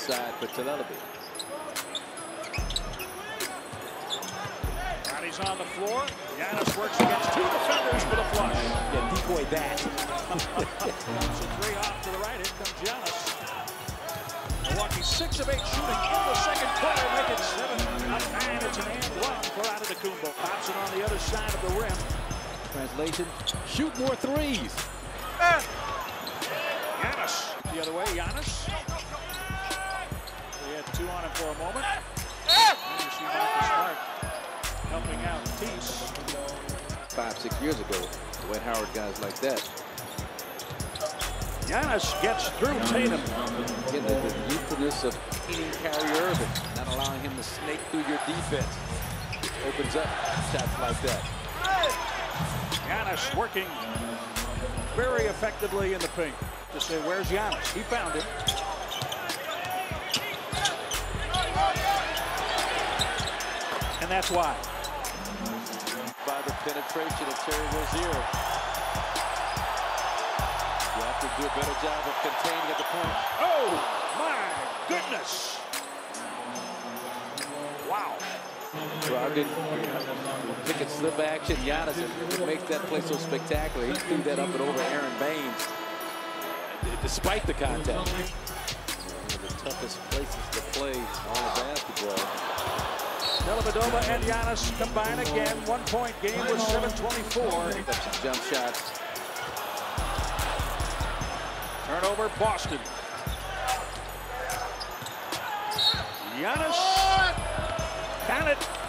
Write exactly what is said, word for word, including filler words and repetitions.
side for Tel Aviv. He's on the floor. Giannis works against two defenders for the flush. Yeah, decoy that. So three off to the right. Here comes Giannis. Milwaukee six of eight shooting in the second quarter. Make it seven. And it's an and one for Antetokounmpo. Pops it on the other side of the rim. Translation, shoot more threes. Giannis the other way. Giannis. We had two on him for a moment. You see Marcus Smart helping out Peace. Five, six years ago, Dwight Howard guys like that. Giannis gets through Tatum. Again, the, the youthfulness of eating Kyrie Irving, not allowing him to snake through your defense. It opens up shots like that. Giannis working very effectively in the paint. To say, where's Giannis? He found him. And that's why. By the penetration of Terry Rozier. You have to do a better job of containing at the point. Oh, my goodness. Wow. Brogdon, pick and slip action. Giannis makes that play so spectacular. He threw that up and over Aaron Baines, despite the contact. One of the toughest places to play all of basketball. Dellavedova and Giannis combine again. One-point game with seven twenty-four. Some jump shots. Turnover, Boston. Giannis. Count it.